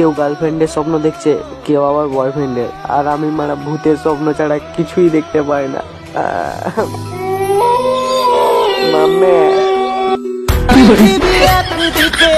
কেউ গার্লফ্রেন্ডের স্বপ্ন দেখছে, কেউ আবার বয়ফ্রেন্ডের, আর আমি মারা ভূতের স্বপ্ন ছাড়া কিছুই দেখতে পাই না। মাম্মে